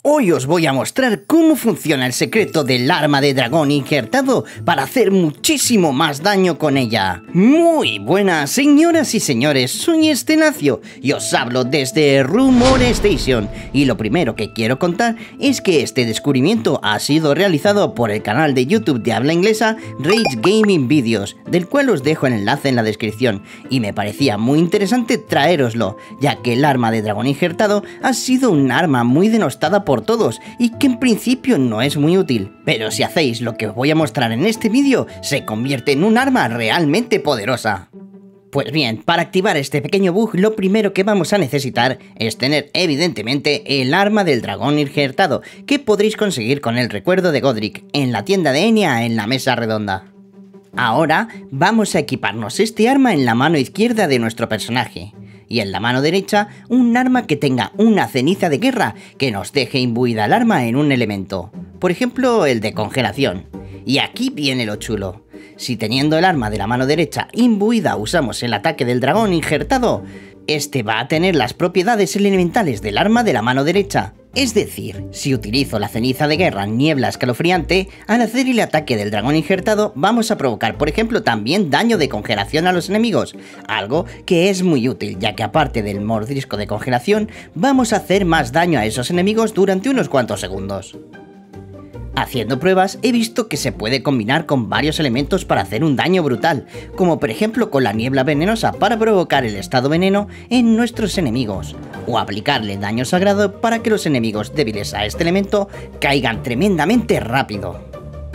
Hoy os voy a mostrar cómo funciona el secreto del arma de dragón injertado para hacer muchísimo más daño con ella. Muy buenas señoras y señores, soy Estenacio y os hablo desde Rumor Station. Y lo primero que quiero contar es que este descubrimiento ha sido realizado por el canal de YouTube de habla inglesa Rage Gaming Videos, del cual os dejo el enlace en la descripción. Y me parecía muy interesante traéroslo, ya que el arma de dragón injertado ha sido un arma muy denostada por todos y que en principio no es muy útil, pero si hacéis lo que os voy a mostrar en este vídeo, se convierte en un arma realmente poderosa. Pues bien, para activar este pequeño bug, lo primero que vamos a necesitar es tener evidentemente el arma del dragón injertado, que podréis conseguir con el recuerdo de Godric en la tienda de Enya en la mesa redonda. Ahora vamos a equiparnos este arma en la mano izquierda de nuestro personaje, y en la mano derecha un arma que tenga una ceniza de guerra que nos deje imbuida el arma en un elemento, por ejemplo el de congelación. Y aquí viene lo chulo: si teniendo el arma de la mano derecha imbuida usamos el ataque del dragón injertado, este va a tener las propiedades elementales del arma de la mano derecha. Es decir, si utilizo la ceniza de guerra niebla escalofriante, al hacer el ataque del dragón injertado vamos a provocar, por ejemplo, también daño de congelación a los enemigos, algo que es muy útil, ya que aparte del mordisco de congelación, vamos a hacer más daño a esos enemigos durante unos cuantos segundos. Haciendo pruebas he visto que se puede combinar con varios elementos para hacer un daño brutal, como por ejemplo con la niebla venenosa para provocar el estado veneno en nuestros enemigos, o aplicarle daño sagrado para que los enemigos débiles a este elemento caigan tremendamente rápido.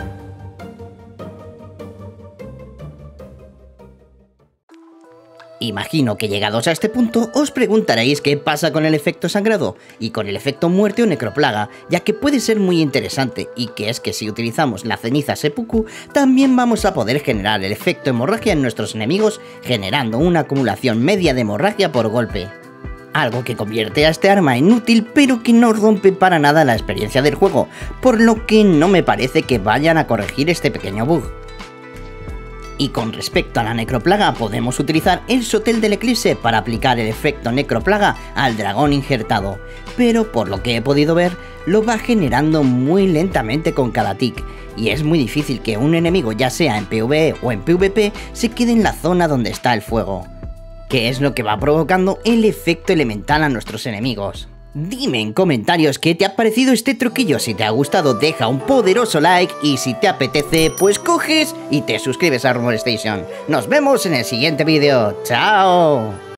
Imagino que llegados a este punto os preguntaréis qué pasa con el efecto sangrado y con el efecto muerte o necroplaga, ya que puede ser muy interesante, y que es que si utilizamos la ceniza seppuku también vamos a poder generar el efecto hemorragia en nuestros enemigos, generando una acumulación media de hemorragia por golpe. Algo que convierte a este arma en útil, pero que no rompe para nada la experiencia del juego, por lo que no me parece que vayan a corregir este pequeño bug. Y con respecto a la necroplaga, podemos utilizar el Sotel del Eclipse para aplicar el efecto necroplaga al dragón injertado, pero por lo que he podido ver, lo va generando muy lentamente con cada tick, y es muy difícil que un enemigo, ya sea en PvE o en PvP, se quede en la zona donde está el fuego, que es lo que va provocando el efecto elemental a nuestros enemigos. Dime en comentarios qué te ha parecido este truquillo. Si te ha gustado, deja un poderoso like, y si te apetece, pues coges y te suscribes a Rumor Station. Nos vemos en el siguiente vídeo. ¡Chao!